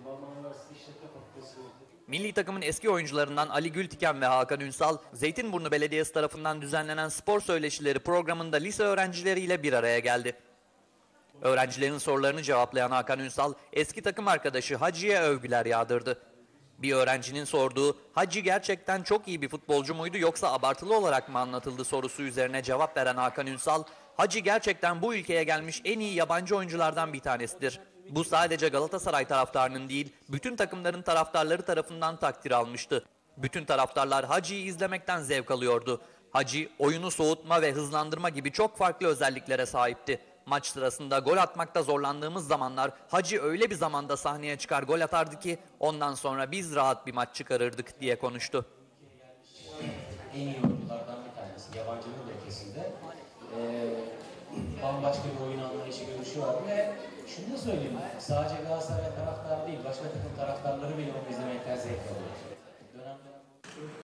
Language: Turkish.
Milli takımın eski oyuncularından Ali Gültiken ve Hakan Ünsal, Zeytinburnu Belediyesi tarafından düzenlenen spor söyleşileri programında lise öğrencileriyle bir araya geldi. Öğrencilerin sorularını cevaplayan Hakan Ünsal, eski takım arkadaşı Hacı'ya övgüler yağdırdı. Bir öğrencinin sorduğu, Hacı gerçekten çok iyi bir futbolcu muydu yoksa abartılı olarak mı anlatıldı sorusu üzerine cevap veren Hakan Ünsal, Hacı gerçekten bu ülkeye gelmiş en iyi yabancı oyunculardan bir tanesidir. Bu sadece Galatasaray taraftarının değil, bütün takımların taraftarları tarafından takdir almıştı. Bütün taraftarlar Hacı'yı izlemekten zevk alıyordu. Hacı, oyunu soğutma ve hızlandırma gibi çok farklı özelliklere sahipti. Maç sırasında gol atmakta zorlandığımız zamanlar Hacı öyle bir zamanda sahneye çıkar gol atardı ki ondan sonra biz rahat bir maç çıkarırdık diye konuştu. En iyi oyunculardan bir tanesi, yabancının da ötesinde. Bambaşka bir oyun anlayışı, görüşü var ve şunu da söyleyeyim, sadece Galatasaray taraftarı değil, başka takım taraftarları bile onu izlemekten zevk alıyor.